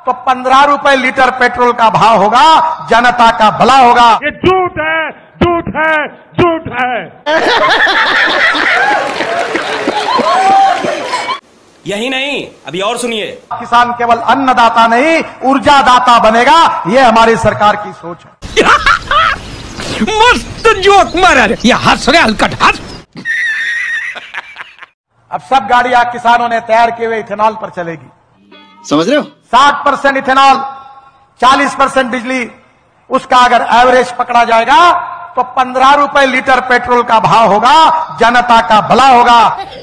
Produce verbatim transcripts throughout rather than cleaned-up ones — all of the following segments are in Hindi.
तो पंद्रह रुपए लीटर पेट्रोल का भाव होगा, जनता का भला होगा। ये झूठ है, झूठ है, झूठ है। यही नहीं, अभी और सुनिए। किसान केवल अन्नदाता नहीं, ऊर्जा दाता बनेगा, ये हमारी सरकार की सोच है। मस्त जोक मारा रे, ये हंस रहे हलकट हंस। अब सब गाड़ियां किसानों ने तैयार किए हुए इथेनॉल पर चलेगी, समझ रहे हो? साठ परसेंट इथेनॉल, चालीस परसेंट बिजली, उसका अगर एवरेज पकड़ा जाएगा तो पंद्रह रुपए लीटर पेट्रोल का भाव होगा, जनता का भला होगा।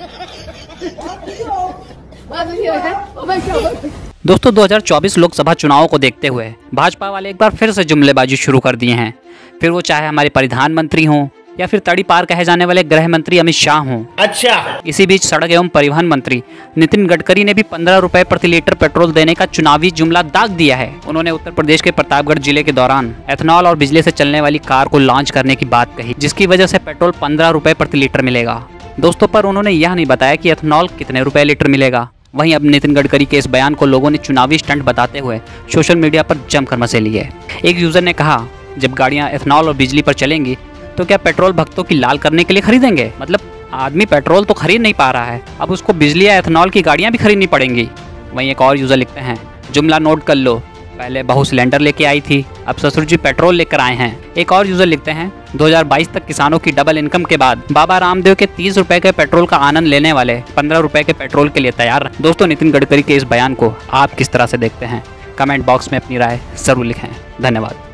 दोस्तों, दो हज़ार चौबीस लोकसभा चुनावों को देखते हुए भाजपा वाले एक बार फिर से जुमलेबाजी शुरू कर दिए हैं। फिर वो चाहे हमारे प्रधानमंत्री हों या फिर तड़ी पार कहे जाने वाले गृह मंत्री अमित शाह हों। अच्छा, इसी बीच सड़क एवं परिवहन मंत्री नितिन गडकरी ने भी पंद्रह रुपए प्रति लीटर पेट्रोल देने का चुनावी जुमला दाग दिया है। उन्होंने उत्तर प्रदेश के प्रतापगढ़ जिले के दौरान एथेनॉल और बिजली से चलने वाली कार को लॉन्च करने की बात कही, जिसकी वजह से पेट्रोल पंद्रह रुपए प्रति लीटर मिलेगा। दोस्तों, पर उन्होंने यह नहीं बताया कि एथेनॉल कितने रुपए लीटर मिलेगा। वहीं अब नितिन गडकरी के इस बयान को लोगों ने चुनावी स्टंट बताते हुए सोशल मीडिया पर जमकर मचे लिए। एक यूजर ने कहा, जब गाड़ियां एथेनॉल और बिजली पर चलेंगी तो क्या पेट्रोल भक्तों की लाल करने के लिए खरीदेंगे? मतलब आदमी पेट्रोल तो खरीद नहीं पा रहा है, अब उसको बिजली या एथेनॉल की गाड़ियां भी खरीदनी पड़ेंगी। वहीं एक और यूजर लिखते हैं, जुमला नोट कर लो, पहले बहू सिलेंडर लेके आई थी, अब ससुर जी पेट्रोल लेकर आए हैं। एक और यूजर लिखते हैं, दो हज़ार बाईस तक किसानों की डबल इनकम के बाद बाबा रामदेव के तीस रुपए के पेट्रोल का आनंद लेने वाले पंद्रह रुपए के पेट्रोल के लिए तैयार। दोस्तों, नितिन गडकरी के इस बयान को आप किस तरह से देखते हैं? कमेंट बॉक्स में अपनी राय जरूर लिखें। धन्यवाद।